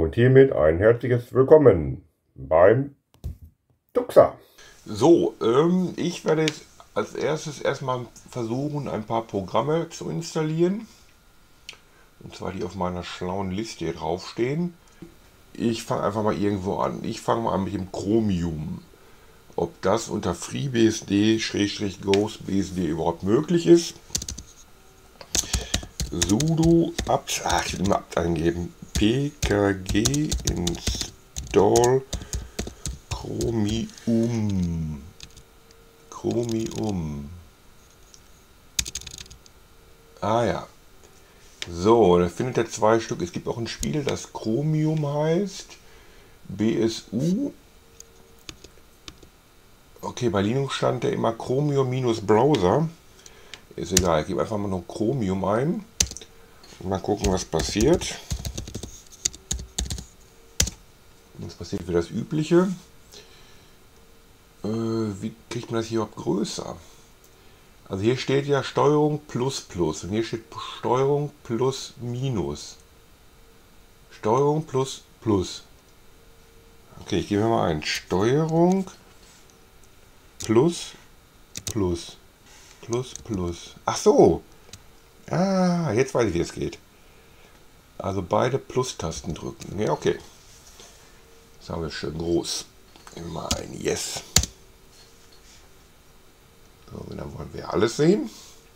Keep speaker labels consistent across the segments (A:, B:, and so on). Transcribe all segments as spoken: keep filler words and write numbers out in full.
A: Und hiermit ein herzliches Willkommen beim Tuxa.
B: So, ähm, ich werde jetzt als erstes erstmal versuchen, ein paar Programme zu installieren. Und zwar die auf meiner schlauen Liste hier draufstehen. Ich fange einfach mal irgendwo an. Ich fange mal an mit dem Chromium. Ob das unter FreeBSD-GhostBSD überhaupt möglich ist. sudo apt, ach, ich will immer apt eingeben. pkg install Chromium. Chromium. Ah ja. So, da findet er zwei Stück. Es gibt auch ein Spiel, das Chromium heißt. B S U. Okay, bei Linux stand der immer Chromium-Browser. Ist egal, ich gebe einfach mal noch Chromium ein. Und mal gucken, was passiert. Das passiert wie das Übliche. Äh, wie kriegt man das hier überhaupt größer? Also hier steht ja Steuerung plus plus und hier steht Steuerung plus minus. Steuerung plus plus. Okay, ich gebe mal ein. Steuerung plus plus plus plus. Ach so. Ah, jetzt weiß ich, wie es geht. Also beide Plus-Tasten drücken. Ja, okay. Das haben wir schön groß. Immer ein Yes. So, dann wollen wir alles sehen.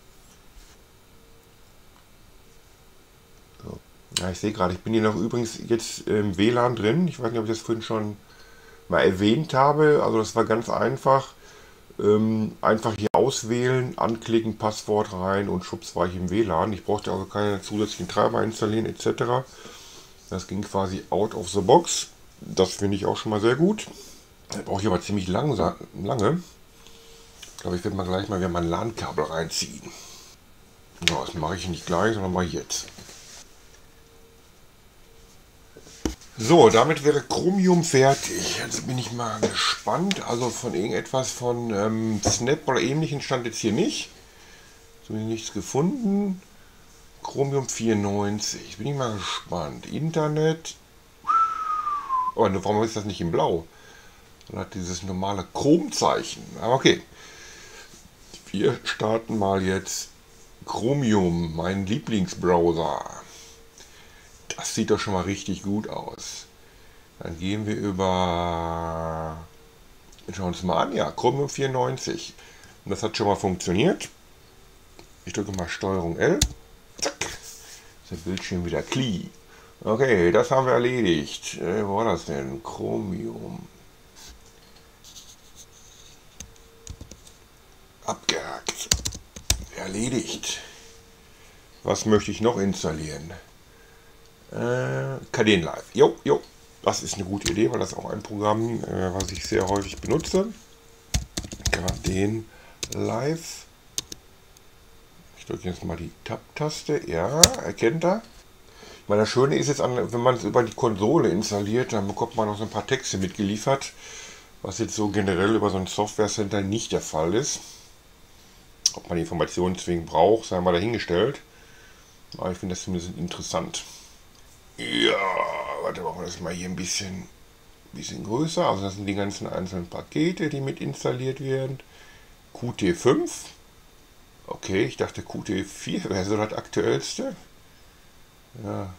B: So. Ja, ich sehe gerade, ich bin hier noch übrigens jetzt im W L A N drin. Ich weiß nicht, ob ich das vorhin schon mal erwähnt habe. Also das war ganz einfach. Ähm, einfach hier auswählen, anklicken, Passwort rein und schubs war ich im W L A N. Ich brauchte also keine zusätzlichen Treiber installieren et cetera. Das ging quasi out of the box. Das finde ich auch schon mal sehr gut. Da brauche ich aber ziemlich langsam, lange. Ich glaube, ich werde mal gleich mal wieder mein LAN-Kabel reinziehen. So, das mache ich nicht gleich, sondern mal jetzt. So, damit wäre Chromium fertig. Jetzt bin ich mal gespannt. Also von irgendetwas von ähm, Snap oder ähnlichen stand jetzt hier nicht. Zumindest nichts gefunden. Chromium vierundneunzig. Bin ich mal gespannt. Internet. Oh, warum ist das nicht in Blau? Dann hat dieses normale Chromzeichen. Aber okay. Wir starten mal jetzt Chromium, mein Lieblingsbrowser. Das sieht doch schon mal richtig gut aus. Dann gehen wir über... Schauen wir uns mal an. Ja, Chromium vierundneunzig. Und das hat schon mal funktioniert. Ich drücke mal Steuerung L. Zack. Ist der Bildschirm wieder clean. Okay, das haben wir erledigt. Äh, wo war das denn? Chromium. Abgehakt. Erledigt. Was möchte ich noch installieren? Äh, Kdenlive. Jo, jo. Das ist eine gute Idee, weil das auch ein Programm, äh, was ich sehr häufig benutze. Kdenlive. Ich drücke jetzt mal die Tab-Taste. Ja, erkennt er. Ich meine, das Schöne ist jetzt, wenn man es über die Konsole installiert, dann bekommt man noch so ein paar Texte mitgeliefert, was jetzt so generell über so ein Software Center nicht der Fall ist. Ob man die Informationen zwingend braucht, sei mal dahingestellt. Aber ich finde das zumindest interessant. Ja, warte, machen wir das mal hier ein bisschen, bisschen größer. Also das sind die ganzen einzelnen Pakete, die mit installiert werden. Q T fünf. Okay, ich dachte Q T vier wäre so das aktuellste. Ja.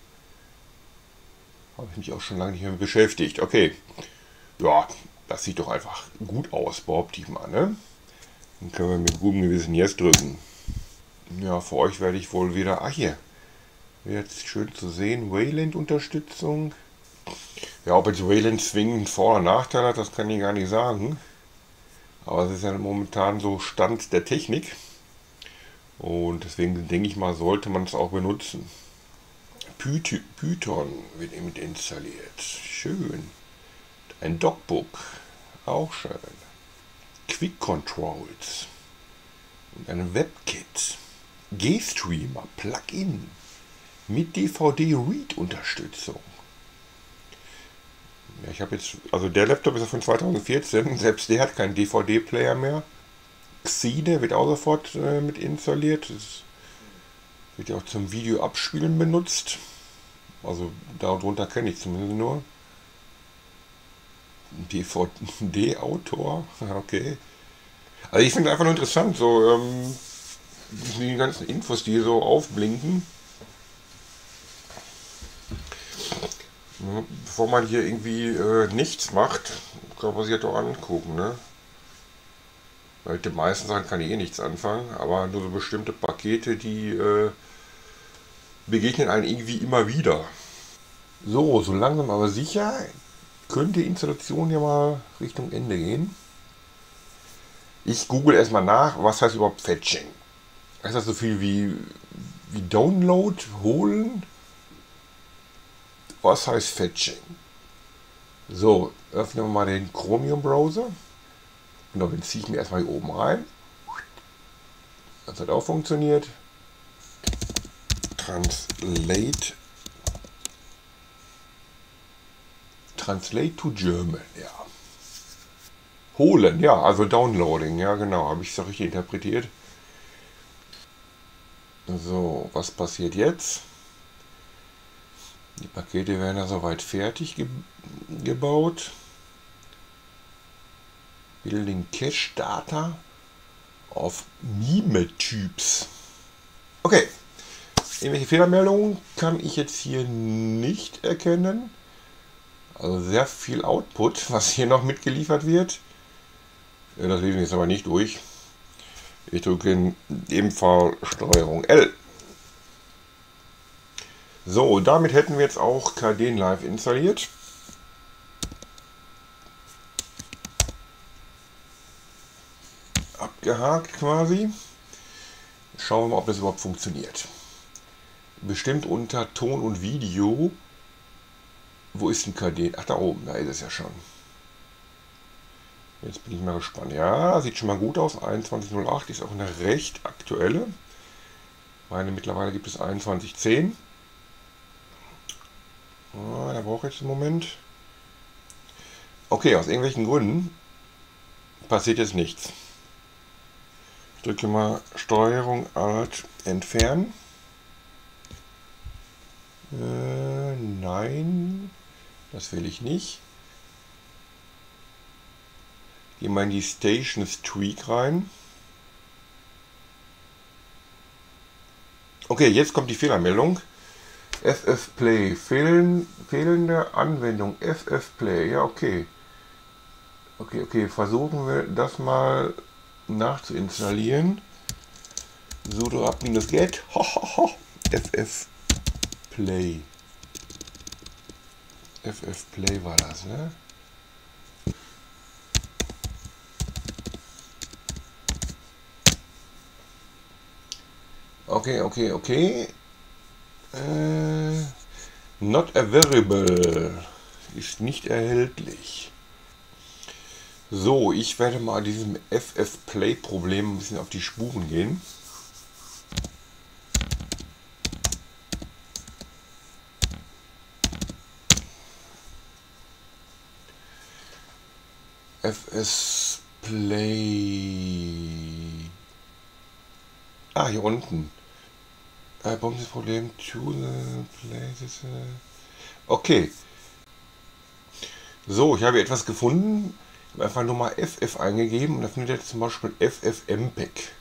B: Habe ich mich auch schon lange nicht mehr beschäftigt. Okay. Ja, das sieht doch einfach gut aus, behaupte ich mal, ne? Dann können wir mit gutem Gewissen Yes drücken. Ja, für euch werde ich wohl wieder... Ach hier. Wäre jetzt schön zu sehen. Wayland-Unterstützung. Ja, ob jetzt Wayland zwingend Vor- oder Nachteil hat, das kann ich gar nicht sagen. Aber es ist ja momentan so Stand der Technik. Und deswegen denke ich mal, sollte man es auch benutzen. Py- Python wird mit installiert. Schön. Ein Docbook. Auch schön. Quick Controls. Und ein WebKit. GStreamer Plugin. Mit D V D-Read-Unterstützung. Ja, ich habe jetzt, also der Laptop ist ja von zweitausendvierzehn, selbst der hat keinen D V D-Player mehr. Xine wird auch sofort äh, mit installiert. Das wird ja auch zum Video abspielen benutzt. Also darunter kenne ich zumindest nur. D V D-Autor, okay. Also ich finde einfach nur interessant, so ähm, die ganzen Infos, die hier so aufblinken. Ja, bevor man hier irgendwie äh, nichts macht, kann man sich das doch angucken, ne? Weil mit den meisten Sachen kann ich eh nichts anfangen, aber nur so bestimmte Pakete, die äh, begegnen einem irgendwie immer wieder. So, so langsam aber sicher könnte die Installation ja mal Richtung Ende gehen. Ich google erstmal nach, was heißt überhaupt Fetching? Heißt das so viel wie, wie Download, holen? Was heißt Fetching? So, öffnen wir mal den Chromium Browser. Genau, den ziehe ich mir erstmal hier oben rein. Das hat auch funktioniert. Translate. Translate to German, ja. Holen, ja, also Downloading, ja genau, habe ich es richtig interpretiert. So, was passiert jetzt? Die Pakete werden ja soweit fertig ge gebaut. Building Cache Data auf Mime-Typs. Okay, irgendwelche Fehlermeldungen kann ich jetzt hier nicht erkennen. Also sehr viel Output, was hier noch mitgeliefert wird. Das lese ich jetzt aber nicht durch. Ich drücke in dem Fall Steuerung L. So, damit hätten wir jetzt auch Kdenlive installiert. Abgehakt quasi. Schauen wir mal, ob das überhaupt funktioniert. Bestimmt unter Ton und Video. Wo ist ein K D? Ach, da oben, da ist es ja schon. Jetzt bin ich mal gespannt. Ja, sieht schon mal gut aus. einundzwanzig null acht ist auch eine recht aktuelle. Ich meine, mittlerweile gibt es einundzwanzig zehn. Ah, da brauche ich jetzt einen Moment. Okay, aus irgendwelchen Gründen passiert jetzt nichts. Ich drücke mal Steuerung Alt entfernen. Äh, nein, das will ich nicht. Gehe mal in die Stations Tweak rein. Okay, jetzt kommt die Fehlermeldung. F F Play, fehlen, fehlende Anwendung, F F Play, ja okay. Okay, okay, versuchen wir das mal nachzuinstallieren. Sudo apt-get, F F Play. F F Play war das, ne? Okay, okay, okay. Äh, not available. Ist nicht erhältlich. So, ich werde mal diesem F F Play Problem ein bisschen auf die Spuren gehen. F S Play. Ah, hier unten. Äh, das Problem. To the places. Okay. So, ich habe etwas gefunden. Ich habe einfach nur mal F F eingegeben und da findet ihr zum Beispiel F F M P E G.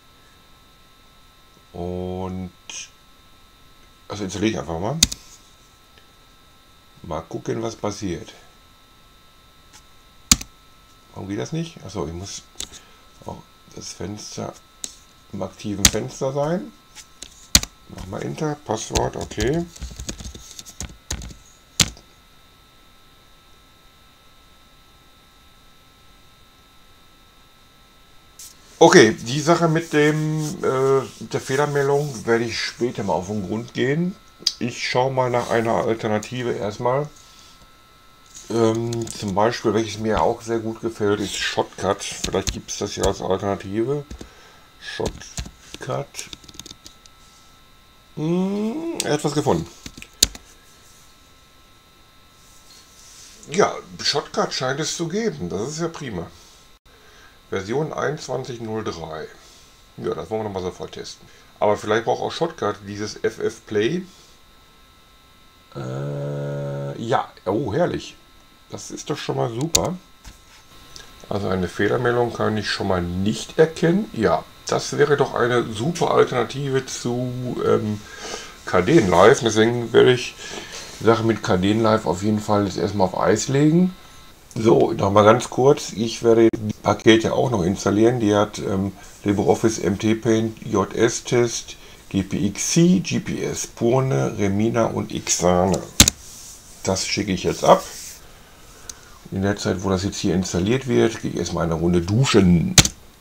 B: Und also installiere ich einfach mal. Mal gucken, was passiert. Warum geht das nicht? Achso, ich muss auch das Fenster im aktiven Fenster sein. Nochmal Enter, Passwort, okay. Okay, die Sache mit dem äh, mit der Fehlermeldung werde ich später mal auf den Grund gehen. Ich schaue mal nach einer Alternative erstmal. Ähm, zum Beispiel, welches mir auch sehr gut gefällt, ist Shotcut. Vielleicht gibt es das ja als Alternative. Shotcut. Hm, etwas gefunden. Ja, Shotcut scheint es zu geben. Das ist ja prima. Version einundzwanzig null drei. Ja, das wollen wir nochmal sofort testen. Aber vielleicht braucht auch Shotcut dieses F F Play. Äh, ja, oh herrlich. Das ist doch schon mal super. Also eine Fehlermeldung kann ich schon mal nicht erkennen. Ja, das wäre doch eine super Alternative zu ähm, Kdenlive. Deswegen werde ich die Sache mit Kdenlive auf jeden Fall jetzt erstmal auf Eis legen. So, nochmal ganz kurz. Ich werde die Pakete auch noch installieren. Die hat ähm, LibreOffice M T Paint, J S-Test, G P X C, G P S Purne, Remina und Xane. Das schicke ich jetzt ab. In der Zeit, wo das jetzt hier installiert wird, gehe ich erstmal eine Runde duschen.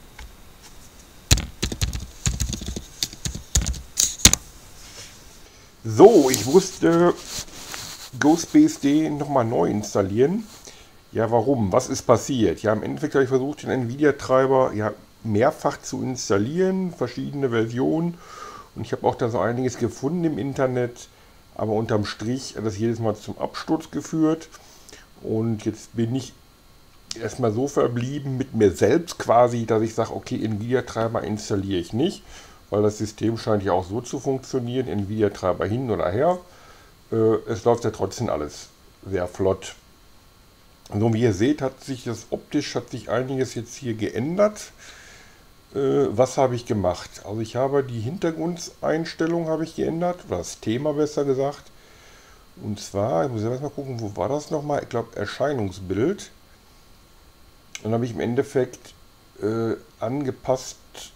B: So, ich musste GhostBSD nochmal neu installieren. Ja, warum? Was ist passiert? Ja, im Endeffekt habe ich versucht, den Nvidia-Treiber ja, mehrfach zu installieren, verschiedene Versionen. Und ich habe auch da so einiges gefunden im Internet. Aber unterm Strich hat das jedes Mal zum Absturz geführt. Und jetzt bin ich erstmal so verblieben mit mir selbst quasi, dass ich sage, okay, Nvidia-Treiber installiere ich nicht, weil das System scheint ja auch so zu funktionieren, Nvidia-Treiber hin oder her. Äh, es läuft ja trotzdem alles sehr flott. So wie ihr seht, hat sich das optisch, hat sich einiges jetzt hier geändert. Äh, was habe ich gemacht? Also ich habe die Hintergrundeinstellung habe ich geändert, oder das Thema besser gesagt. Und zwar, ich muss jetzt mal gucken, wo war das nochmal? Ich glaube, Erscheinungsbild. Dann habe ich im Endeffekt äh, angepasst,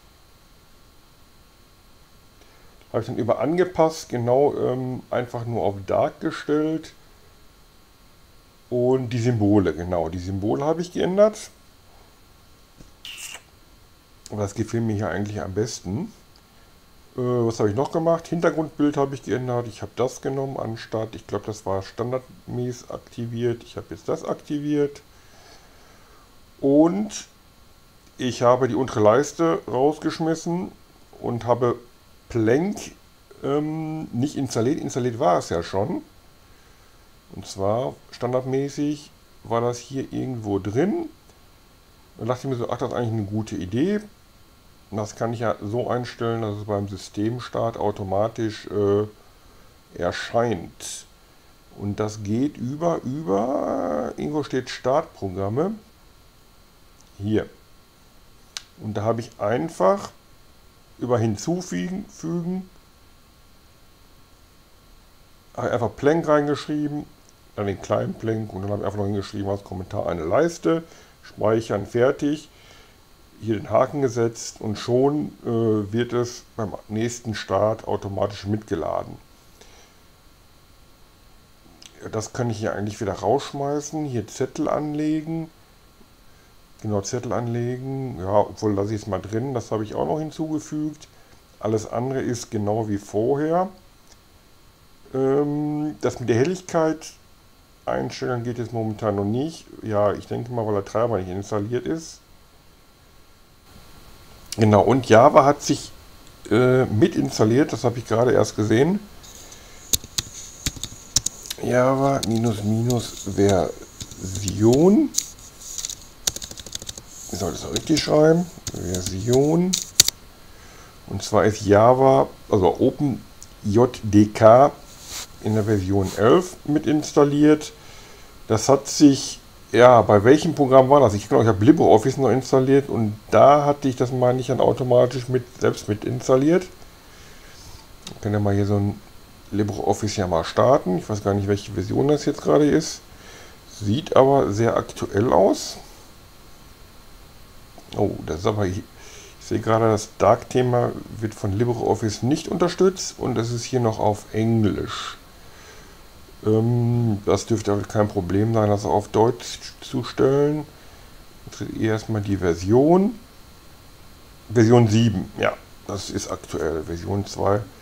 B: habe ich dann über angepasst, genau, ähm, einfach nur auf Dark gestellt. Und die Symbole, genau, die Symbole habe ich geändert. Aber das gefällt mir hier eigentlich am besten. Was habe ich noch gemacht? Hintergrundbild habe ich geändert. Ich habe das genommen anstatt, ich glaube, das war standardmäßig aktiviert. Ich habe jetzt das aktiviert. Und ich habe die untere Leiste rausgeschmissen und habe Plank ähm, nicht installiert. Installiert war es ja schon. Und zwar standardmäßig war das hier irgendwo drin. Dann dachte ich mir so, ach, das ist eigentlich eine gute Idee. Das kann ich ja so einstellen, dass es beim Systemstart automatisch äh, erscheint. Und das geht über, über, irgendwo steht Startprogramme. Hier. Und da habe ich einfach über Hinzufügen, fügen, einfach Plank reingeschrieben, dann den kleinen Plank und dann habe ich einfach noch hingeschrieben als Kommentar eine Leiste, speichern, fertig. Hier den Haken gesetzt und schon äh, wird es beim nächsten Start automatisch mitgeladen. Das kann ich hier eigentlich wieder rausschmeißen. Hier Zettel anlegen. Genau, Zettel anlegen. Ja, obwohl lasse ich es mal drin. Das habe ich auch noch hinzugefügt. Alles andere ist genau wie vorher. Ähm, das mit der Helligkeit einstellen geht jetzt momentan noch nicht. Ja, ich denke mal, weil der Treiber nicht installiert ist. Genau, und Java hat sich äh, mit installiert, das habe ich gerade erst gesehen. Java minus minus Version. Ich soll das auch richtig schreiben. Version. Und zwar ist Java, also OpenJDK in der Version elf mit installiert. Das hat sich, ja, bei welchem Programm war das? Ich glaube, ich habe LibreOffice noch installiert und da hatte ich das mal nicht dann automatisch mit, selbst mit installiert. Ich kann ja mal hier so ein LibreOffice ja mal starten. Ich weiß gar nicht, welche Version das jetzt gerade ist. Sieht aber sehr aktuell aus. Oh, das ist aber, ich sehe gerade, das Dark-Thema wird von LibreOffice nicht unterstützt und es ist hier noch auf Englisch. Das dürfte aber kein Problem sein, das auf Deutsch zu stellen. Jetzt erstmal die Version. Version sieben, ja, das ist aktuell. Version zwei